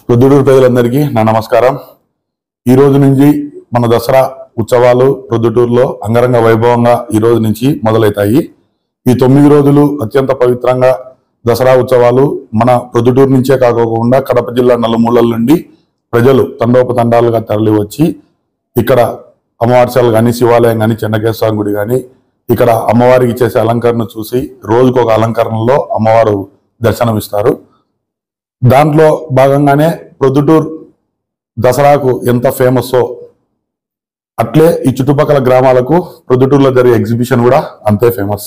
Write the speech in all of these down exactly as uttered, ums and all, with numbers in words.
ప్రొద్దుటూరు ప్రజలందరికీ నా నమస్కారం. ఈ రోజు నుంచి మన దసరా ఉత్సవాలు ప్రొద్దుటూరులో అంగరంగ వైభవంగా ఈ రోజు నుంచి మొదలవుతాయి. ఈ తొమ్మిది రోజులు అత్యంత పవిత్రంగా దసరా ఉత్సవాలు మన ప్రొద్దుటూరు నుంచే కాకోకుండా కడప జిల్లా నలుమూలల నుండి ప్రజలు తండోపతండాలుగా తరలి వచ్చి ఇక్కడ అమ్మవార్షాలు కానీ, శివాలయం కానీ, చెన్నకేశ్వర గుడి కానీ, ఇక్కడ అమ్మవారికి చేసే అలంకరణ చూసి రోజుకు ఒక అలంకరణలో అమ్మవారు దర్శనమిస్తారు. దాంట్లో భాగంగానే ప్రొద్దుటూరు దసరాకు ఎంత ఫేమస్సో అట్లే ఈ చుట్టుపక్కల గ్రామాలకు ప్రొద్దుటూరులో జరిగే ఎగ్జిబిషన్ కూడా అంతే ఫేమస్.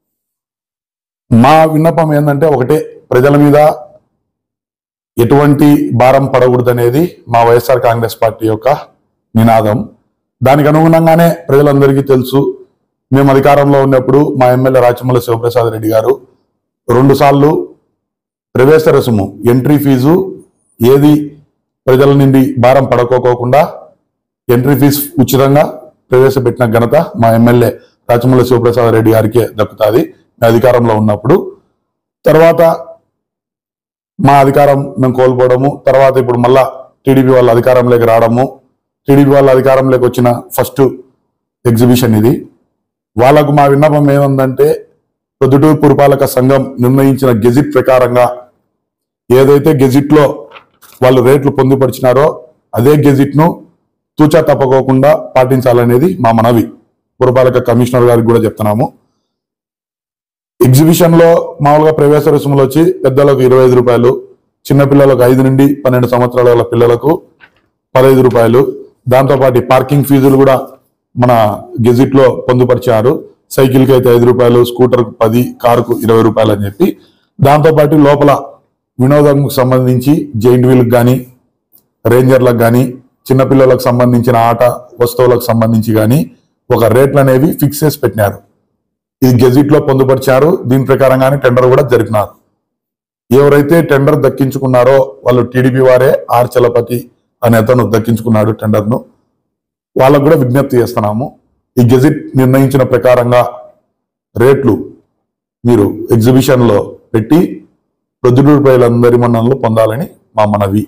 మా విన్నపం ఏంటంటే ఒకటే, ప్రజల మీద ఎటువంటి భారం పడకూడదు అనేది మా వైఎస్ఆర్ కాంగ్రెస్ పార్టీ యొక్క నినాదం. దానికి అనుగుణంగానే ప్రజలందరికీ తెలుసు, మేము అధికారంలో ఉన్నప్పుడు మా ఎమ్మెల్యే రాచమల్లి శివప్రసాద్ రెడ్డి గారు రెండు సార్లు ప్రవేశ రుసుము ఎంట్రీ ఫీజు ఏది ప్రజల నుండి భారం పడకోకుండా ఎంట్రీ ఫీజు ఉచితంగా ప్రవేశపెట్టిన ఘనత మా ఎమ్మెల్యే రాచమల్లి శివప్రసాద్ రెడ్డి గారికే దక్కుతుంది అధికారంలో ఉన్నప్పుడు. తర్వాత మా అధికారం మేము కోల్పోవడము, తర్వాత ఇప్పుడు మళ్ళా టీడీపీ వాళ్ళ అధికారంలోకి రావడము, టీడీపీ వాళ్ళ అధికారంలోకి వచ్చిన ఫస్ట్ ఎగ్జిబిషన్ ఇది. వాళ్ళకు మా విన్నపం ఏముందంటే, ప్రొద్దుటూరు పురపాలక సంఘం నిర్ణయించిన గెజిట్ ప్రకారంగా ఏదైతే గెజిట్ లో వాళ్ళు రేట్లు పొందుపరిచినారో అదే గెజిట్ ను తూచా తప్పకోకుండా పాటించాలనేది మా మనవి. పురపాలక కమిషనర్ గారికి కూడా చెప్తున్నాము. ఎగ్జిబిషన్ లో మామూలుగా ప్రవేశ రుసుములు వచ్చి పెద్దలకు ఇరవై ఐదు రూపాయలు, చిన్నపిల్లలకు ఐదు నుండి పన్నెండు సంవత్సరాల గల పిల్లలకు పదహైదు రూపాయలు. దాంతోపాటు పార్కింగ్ ఫీజులు కూడా మన గెజిట్ లో పొందుపరిచారు. సైకిల్కి అయితే ఐదు రూపాయలు, స్కూటర్కు పది, కారుకు ఇరవై రూపాయలు అని చెప్పి. దాంతోపాటు లోపల వినోదంకు సంబంధించి జైంట్ వీల్కి కానీ, రేంజర్లకు కానీ, చిన్నపిల్లలకు సంబంధించిన ఆట వస్తువులకు సంబంధించి కానీ ఒక రేట్లు అనేవి ఫిక్స్ చేసి పెట్టినారు. ఇది గెజిట్ లో పొందుపరిచారు. దీని ప్రకారంగానే టెండర్ కూడా జరిపినారు. ఎవరైతే టెండర్ దక్కించుకున్నారో వాళ్ళు టీడీపీ వారే, ఆర్ చలపతి అనే అతను దక్కించుకున్నాడు టెండర్ను. వాళ్ళకు కూడా విజ్ఞప్తి చేస్తున్నాము, ఈ గెజిట్ నిర్ణయించిన ప్రకారంగా రేట్లు మీరు ఎగ్జిబిషన్ లో పెట్టి ప్రొద్దుటూరు ప్రజలందరి మన్ననలు పొందాలని మా మనవి.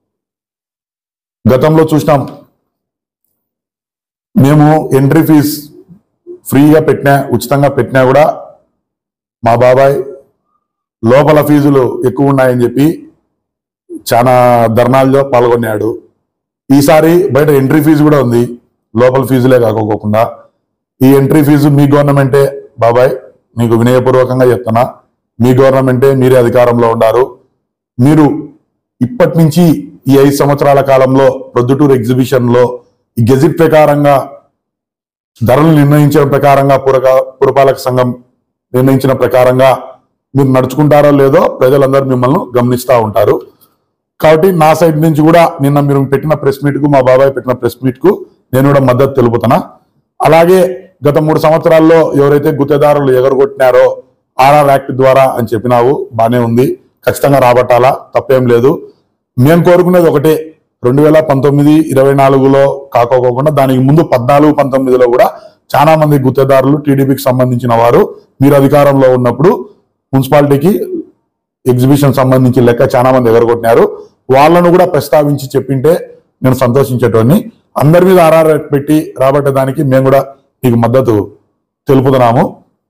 గతంలో చూసినాం, మేము ఎంట్రీ ఫీజ్ ఫ్రీగా పెట్టినా, ఉచితంగా పెట్టినా కూడా మా బాబాయ్ లోపల ఫీజులు ఎక్కువ ఉన్నాయని చెప్పి చాలా ధర్నాల్లో పాల్గొన్నాడు. ఈసారి బయట ఎంట్రీ ఫీజు కూడా ఉంది, లోపల ఫీజులే కాకోకుండా. ఈ ఎంట్రీ ఫీజు మీ గవర్నమెంటే బాబాయ్, మీకు వినయపూర్వకంగా చెప్తున్నా, మీ గవర్నమెంటే, మీరే అధికారంలో ఉన్నారు. మీరు ఇప్పటి నుంచి ఈ ఐదు సంవత్సరాల కాలంలో ప్రొద్దుటూరు ఎగ్జిబిషన్ లో ఈ గెజిట్ ప్రకారంగా ధరలు నిర్ణయించిన ప్రకారంగా పురగా పురపాలక సంఘం నిర్ణయించిన ప్రకారంగా మీరు నడుచుకుంటారో లేదో ప్రజలందరూ మిమ్మల్ని గమనిస్తూ ఉంటారు. కాబట్టి నా సైడ్ నుంచి కూడా నిన్న మీరు పెట్టిన ప్రెస్ మీట్ కు, మా బాబాయ్ పెట్టిన ప్రెస్ మీట్ కు నేను కూడా మద్దతు తెలుపుతున్నా. అలాగే గత మూడు సంవత్సరాల్లో ఎవరైతే గుత్తేదారులు ఎగరగొట్టినారో ఆర్ఆర్ యాక్ట్ ద్వారా అని చెప్పినావు, బానే ఉంది, ఖచ్చితంగా రాబట్టాలా, తప్పేం లేదు. మేము కోరుకునేది ఒకటే, రెండు వేల పంతొమ్మిది ఇరవై నాలుగులో కాకోకుండా దానికి ముందు పద్నాలుగు పంతొమ్మిదిలో కూడా చాలా మంది గుత్తేదారులు టీడీపీకి సంబంధించిన వారు మీరు అధికారంలో ఉన్నప్పుడు మున్సిపాలిటీకి ఎగ్జిబిషన్ సంబంధించి లెక్క చాలా మంది ఎగరగొట్టినారు. వాళ్ళను కూడా ప్రస్తావించి చెప్పింటే నేను సంతోషించేటోని. అందరి మీద ఆర్ఆర్ పెట్టి రాబట్టేదానికి మేము కూడా మీకు మద్దతు తెలుపుతున్నాము.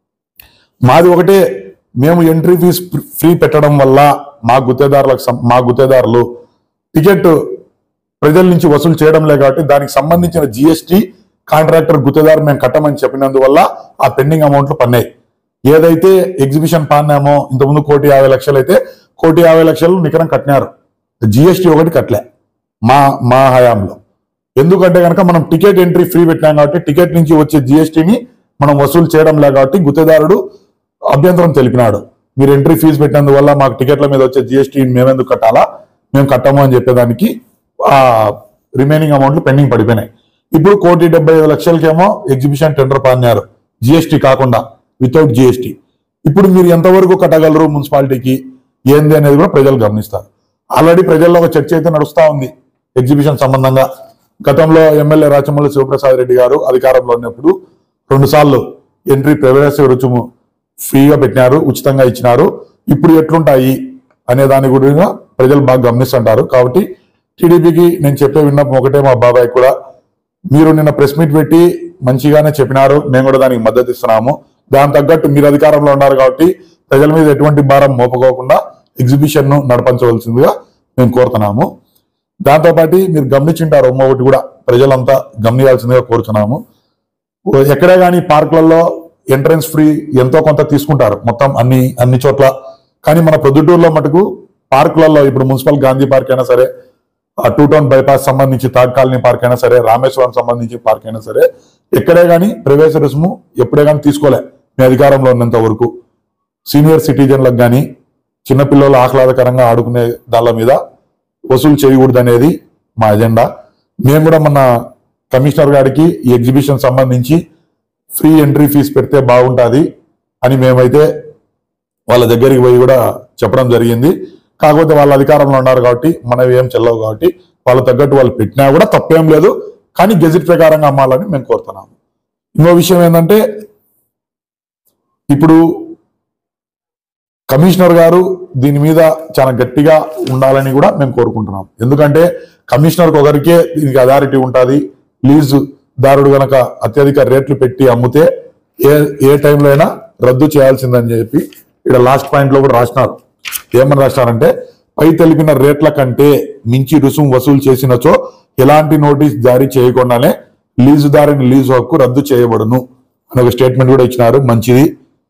మాది ఒకటే, మేము ఎంట్రీ ఫీజ్ ఫ్రీ పెట్టడం వల్ల మా గుత్తేదారులకు మా గుత్తేదారులు టికెట్ ప్రజల నుంచి వసూలు చేయడంలే, కాబట్టి దానికి సంబంధించిన జిఎస్టీ కాంట్రాక్టర్ గుత్తేదారు మేము కట్టమని చెప్పినందువల్ల ఆ పెండింగ్ అమౌంట్లు పన్నాయి. ఏదైతే ఎగ్జిబిషన్ పాన్నామో ఇంతకుముందు కోటి యాభై లక్షలు అయితే కోటి యాభై లక్షలు నికరం కట్టినారు, జిఎస్టీ ఒకటి కట్టలే మా మా హయాంలో. ఎందుకంటే కనుక మనం టికెట్ ఎంట్రీ ఫ్రీ పెట్టినాం కాబట్టి టికెట్ నుంచి వచ్చే జిఎస్టీని మనం వసూలు చేయడం లే, కాబట్టి గుత్తేదారుడు అభ్యంతరం తెలిపినాడు. మీరు ఎంట్రీ ఫీజు పెట్టినందువల్ల మాకు టికెట్ల మీద వచ్చే జిఎస్టీ మేమెందుకు కట్టాలా, మేము కట్టము అని చెప్పేదానికి ఆ రిమైనింగ్ అమౌంట్లు పెండింగ్ పడిపోయినాయి. ఇప్పుడు కోటి డెబ్బై ఐదు లక్షలకేమో ఎగ్జిబిషన్ టెండర్ పాన్నారు, జిఎస్టీ కాకుండా, వితౌట్ జిఎస్టీ. ఇప్పుడు మీరు ఎంతవరకు కట్టగలరు మున్సిపాలిటీకి ఏంది అనేది కూడా ప్రజలు గమనిస్తారు. ఆల్రెడీ ప్రజల్లో ఒక చర్చ అయితే నడుస్తూ ఉంది ఎగ్జిబిషన్ సంబంధంగా. గతంలో ఎమ్మెల్యే రాచమల్లి శివప్రసాద్ రెడ్డి గారు అధికారంలో ఉన్నప్పుడు రెండు సార్లు ఎంట్రీ ప్రవేశ రుసుము ఫ్రీగా పెట్టినారు, ఉచితంగా ఇచ్చినారు. ఇప్పుడు ఎట్లుంటాయి అనే దాని గురించి ప్రజలు బాగా గమనిస్తుంటారు. కాబట్టి టీడీపీకి నేను చెప్పే విన్నపం ఒకటే, మా బాబాయ్ కూడా, మీరు నిన్న ప్రెస్ మీట్ పెట్టి మంచిగానే చెప్పినారు, మేము కూడా దానికి మద్దతు ఇస్తున్నాము. దాని తగ్గట్టు మీరు అధికారంలో ఉన్నారు కాబట్టి ప్రజల మీద ఎటువంటి భారం మోపకోకుండా ఎగ్జిబిషన్ ను నడిపించవలసిందిగా మేము కోరుతున్నాము. దాంతోపాటు మీరు గమనించుంటారు ఒకటి కూడా ప్రజలంతా గమనించాల్సిందిగా కోరుతున్నాము. ఎక్కడే కానీ పార్కులలో ఎంట్రన్స్ ఫ్రీ ఎంతో కొంత తీసుకుంటారు మొత్తం అన్ని అన్ని చోట్ల. కానీ మన ప్రొద్దుటూరులో మటుకు పార్కులలో ఇప్పుడు మున్సిపల్ గాంధీ పార్క్ అయినా సరే, టూ టౌన్ బైపాస్ సంబంధించి థర్డ్ కాలనీ పార్క్ అయినా సరే, రామేశ్వరం సంబంధించి పార్క్ అయినా సరే, ఎక్కడే కానీ ప్రవేశ రుసుము ఎప్పుడే కానీ తీసుకోలే మీ అధికారంలో ఉన్నంత వరకు. సీనియర్ సిటిజన్లకు కానీ చిన్నపిల్లలు ఆహ్లాదకరంగా ఆడుకునే దాళ్ళ మీద వసూలు చేయకూడదు అనేది మా ఎజెండా. మేము కూడా మన కమిషనర్ గారికి ఈ ఎగ్జిబిషన్ సంబంధించి ఫ్రీ ఎంట్రీ ఫీజు పెడితే బాగుంటుంది అని మేమైతే వాళ్ళ దగ్గరికి పోయి కూడా చెప్పడం జరిగింది. కాకపోతే వాళ్ళ అధికారంలో ఉన్నారు కాబట్టి మనవి ఏం చెల్లవు కాబట్టి వాళ్ళ తగ్గట్టు వాళ్ళు పెట్టినా కూడా తప్పేం లేదు. కానీ గెజిట్ ప్రకారంగా అమ్మాలని మేము కోరుతున్నాము. ఇంకో విషయం ఏంటంటే, ఇప్పుడు కమిషనర్ గారు దీని మీద చాలా గట్టిగా ఉండాలని కూడా మేము కోరుకుంటున్నాం. ఎందుకంటే కమిషనర్కి ఒకరికే దీనికి అథారిటీ ఉంటుంది. లీజు దారుడు గనక అత్యధిక రేట్లు పెట్టి అమ్మితే ఏ ఏ టైంలో అయినా రద్దు చేయాల్సిందని చెప్పి ఇక్కడ లాస్ట్ పాయింట్ లో కూడా రాసినారు. ఏమని రాసినారంటే, పై తెలిపిన రేట్ల కంటే మించి రుసుము వసూలు చేసినచో ఎలాంటి నోటీస్ జారీ చేయకుండానే లీజుదారుని లీజు హక్కు రద్దు చేయబడును అని ఒక స్టేట్మెంట్ కూడా ఇచ్చినారు. మంచిది.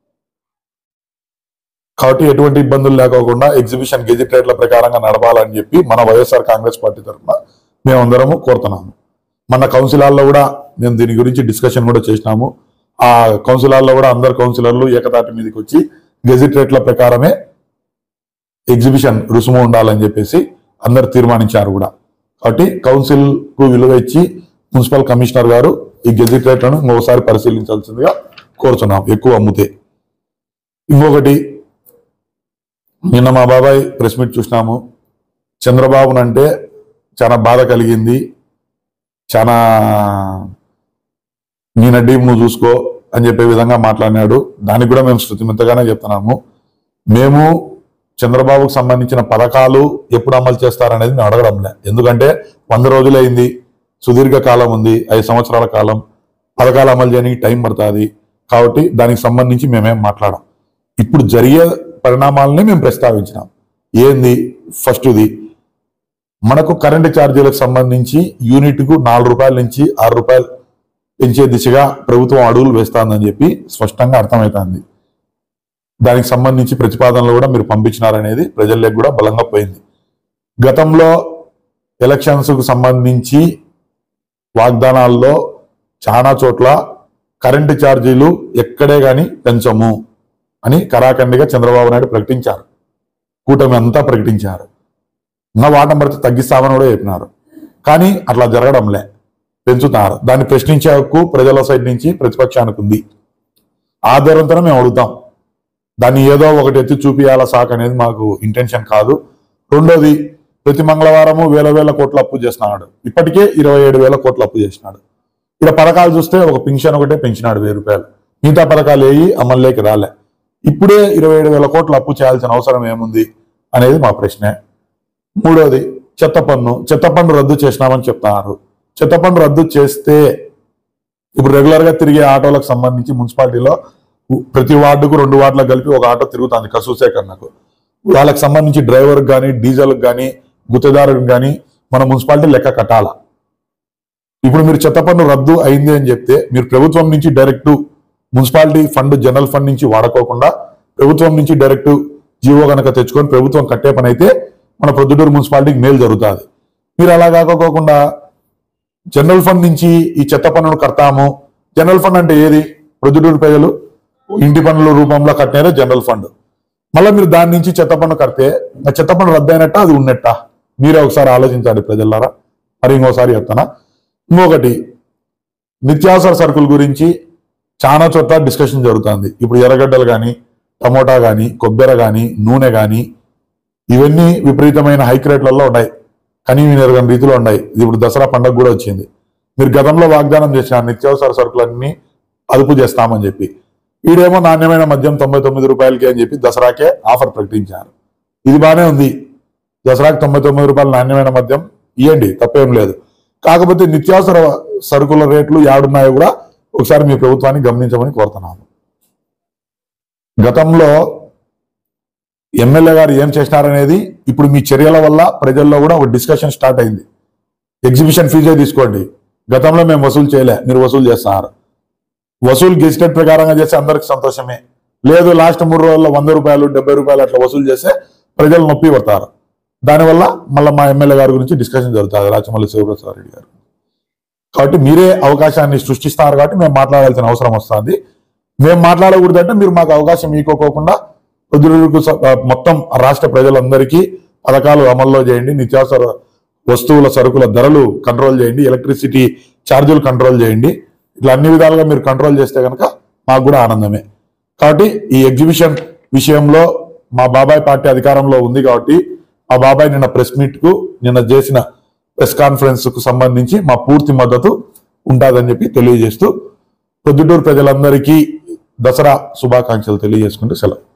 కాబట్టి ఎటువంటి ఇబ్బందులు లేకోకుండా ఎగ్జిబిషన్ గెజిట్ రేట్ల ప్రకారంగా నడపాలని చెప్పి మన వైఎస్ఆర్ కాంగ్రెస్ పార్టీ తరఫున మేమందరము కోరుతున్నాము. మన కౌన్సిలర్లో కూడా మేము దీని గురించి డిస్కషన్ కూడా చేసినాము. ఆ కౌన్సిలర్లో కూడా అందరు కౌన్సిలర్లు ఏకతాటి మీదకి వచ్చి గెజిట్ రేట్ల ప్రకారమే ఎగ్జిబిషన్ రుసుము ఉండాలని చెప్పేసి అందరు తీర్మానించారు కూడా. కాబట్టి కౌన్సిల్ కు విలువ ఇచ్చి మున్సిపల్ కమిషనర్ గారు ఈ గెజిట్ రేట్లను ఇంకొకసారి పరిశీలించాల్సిందిగా కోరుతున్నాం, ఎక్కువ అమ్ముతే. ఇంకొకటి, నిన్న మా బాబాయ్ ప్రెస్ మీట్ చూసినాము. చంద్రబాబునంటే చాలా బాధ కలిగింది. చాలా నీ నడ్డి నువ్వు చూసుకో అని చెప్పే విధంగా మాట్లాడినాడు. దానికి కూడా మేము శృతిమితగానే చెప్తున్నాము. మేము చంద్రబాబుకు సంబంధించిన పథకాలు ఎప్పుడు అమలు చేస్తారనేది మేము అడగడంలే. ఎందుకంటే వంద రోజులైంది, సుదీర్ఘ కాలం ఉంది, ఐదు సంవత్సరాల కాలం. పథకాలు అమలు చేయడానికి టైం పడుతుంది. కాబట్టి దానికి సంబంధించి మేమేం మాట్లాడాం. ఇప్పుడు జరిగే పరిణామాలని మేము ప్రస్తావించినాం. ఏంది? ఫస్ట్ది, మనకు కరెంటు ఛార్జీలకు సంబంధించి యూనిట్కు నాలుగు రూపాయల నుంచి ఆరు రూపాయలు పెంచే దిశగా ప్రభుత్వం అడుగులు వేస్తుందని చెప్పి స్పష్టంగా అర్థమవుతుంది. దానికి సంబంధించి ప్రతిపాదనలు కూడా మీరు పంపించినారనేది ప్రజల్లోకి కూడా బలంగా పోయింది. గతంలో ఎలక్షన్స్కు సంబంధించి వాగ్దానాల్లో చాలా చోట్ల కరెంటు ఛార్జీలు ఎక్కడే కానీ పెంచము అని కరాఖండిగా చంద్రబాబు నాయుడు ప్రకటించారు. కూటమి అంతా ప్రకటించారు. ఉన్న వాటం పడితే తగ్గిస్తామని కూడా చెప్పినారు. కానీ అట్లా జరగడంలే, పెంచుతారు. దాన్ని ప్రశ్నించే హక్కు ప్రజల సైడ్ నుంచి ప్రతిపక్షానికి ఉంది. ఆధారంతోనే మేము అడుగుతాం. దాన్ని ఏదో ఒకటి ఎత్తి చూపియాల సాక్ అనేది మాకు ఇంటెన్షన్ కాదు. రెండోది, ప్రతి మంగళవారము వేల వేల కోట్ల అప్పు చేస్తున్నాడు. ఇప్పటికే ఇరవై ఏడు వేల కోట్ల అప్పు చేసినాడు. ఇక్కడ పథకాలు చూస్తే ఒక పింఛన్ ఒకటే పెంచినాడు వెయ్యి రూపాయలు. మిగతా పథకాలు ఏవి అమల్లోకి రాలే. ఇప్పుడే ఇరవై ఏడు వేల కోట్ల అప్పు చేయాల్సిన అవసరం ఏముంది అనేది మా ప్రశ్నే. మూడోది, చెత్త పన్ను. చెత్త పన్ను రద్దు చేసినామని చెప్తున్నారు. చెత్త పన్ను రద్దు చేస్తే ఇప్పుడు రెగ్యులర్ గా తిరిగే ఆటోలకు సంబంధించి మున్సిపాలిటీలో ప్రతి వార్డుకు రెండు వార్డులకు కలిపి ఒక ఆటో తిరుగుతుంది కసూసేకర్ణకు. వాళ్ళకి సంబంధించి డ్రైవర్కి కానీ డీజిల్కి కానీ గుత్తేదారుకి కానీ మన మున్సిపాలిటీ లెక్క కట్టాల. ఇప్పుడు మీరు చెత్త పన్ను రద్దు అయింది అని చెప్తే మీరు ప్రభుత్వం నుంచి direct municipality fund general fund నుంచి వాడుకోకుండా ప్రభుత్వం నుంచి డైరెక్ట్ జీవో కనుక తెచ్చుకొని ప్రభుత్వం కట్టే పని అయితే మన ప్రొద్దుటూరు మున్సిపాలిటీకి మేలు జరుగుతుంది. మీరు అలా కాకోకుండా జనరల్ ఫండ్ నుంచి ఈ చెత్త పన్నును కడతాము. జనరల్ ఫండ్ అంటే ఏది? ప్రొద్దుటూరు ప్రజలు ఇంటి పన్నుల రూపంలో కట్టినారే జనరల్ ఫండ్. మళ్ళీ మీరు దాని నుంచి చెత్త పన్ను కడితే ఆ చెత్త పన్ను రద్దు అయినట్ట, అది ఉన్నట్ట? మీరే ఒకసారి ఆలోచించండి ప్రజలారా. మరి ఇంకోసారి చెప్తానా. ఇంకొకటి, నిత్యావసర సరుకుల గురించి చాలా చోట్ల డిస్కషన్ జరుగుతుంది. ఇప్పుడు ఎర్రగడ్డలు కానీ టమోటా కానీ కొబ్బరి కానీ నూనె కానీ ఇవన్నీ విపరీతమైన హైక్ రేట్లలో ఉన్నాయి. కానీ ఎరగని రీతిలో ఉన్నాయి. ఇప్పుడు దసరా పండుగ కూడా వచ్చింది. మీరు గతంలో వాగ్దానం చేసిన నిత్యావసర సరుకులన్నీ అదుపు చేస్తామని చెప్పి, వీడేమో నాణ్యమైన మద్యం తొంభై తొమ్మిది రూపాయలకి అని చెప్పి దసరాకే ఆఫర్ ప్రకటించారు. ఇది బాగానే ఉంది. దసరాకి తొంభై తొమ్మిది రూపాయల నాణ్యమైన మద్యం ఇవ్వండి, తప్పేం లేదు. కాకపోతే నిత్యావసర సరుకుల రేట్లు యాడున్నాయో కూడా ఒకసారి మీ ప్రభుత్వాన్ని గమనించమని కోరుతున్నాము. గతంలో ఎమ్మెల్యే గారు ఏం చేసినారనేది ఇప్పుడు మీ చర్యల వల్ల ప్రజల్లో కూడా ఒక డిస్కషన్ స్టార్ట్ అయింది. ఎగ్జిబిషన్ ఫీజే తీసుకోండి, గతంలో మేము వసూలు చేయలే, మీరు వసూలు చేస్తున్నారు. వసూలు గెజిటెడ్ ప్రకారంగా చేస్తే అందరికి సంతోషమే. లేదు లాస్ట్ మూడు రోజుల్లో వంద రూపాయలు డెబ్బై రూపాయలు అట్లా వసూలు చేస్తే ప్రజలు నొప్పి పడతారు. దానివల్ల మళ్ళీ మా ఎమ్మెల్యే గారి గురించి డిస్కషన్ జరుగుతుంది, రాచమల్లి శివప్రసాద్ రెడ్డి గారు. కాబట్టి మీరే అవకాశాన్ని సృష్టిస్తున్నారు కాబట్టి మేము మాట్లాడాల్సిన అవసరం వస్తుంది. మేము మాట్లాడకూడదంటే మీరు మాకు అవకాశం ఇవ్వకోకుండా ప్రజలకు మొత్తం రాష్ట్ర ప్రజలందరికీ పథకాలు అమల్లో చేయండి, నిత్యావసర వస్తువుల సరుకుల ధరలు కంట్రోల్ చేయండి, ఎలక్ట్రిసిటీ ఛార్జీలు కంట్రోల్ చేయండి. ఇట్లా అన్ని విధాలుగా మీరు కంట్రోల్ చేస్తే కనుక మాకు కూడా ఆనందమే. కాబట్టి ఈ ఎగ్జిబిషన్ విషయంలో మా బాబాయ్ పార్టీ అధికారంలో ఉంది కాబట్టి మా బాబాయ్ నిన్న ప్రెస్ మీట్ కు నిన్న చేసిన ప్రెస్ కాన్ఫరెన్స్ కు సంబంధించి మా పూర్తి మద్దతు ఉంటుందని చెప్పి తెలియజేస్తూ ప్రొద్దుటూరు ప్రజలందరికీ దసరా శుభాకాంక్షలు తెలియజేసుకుంటూ సెలవు.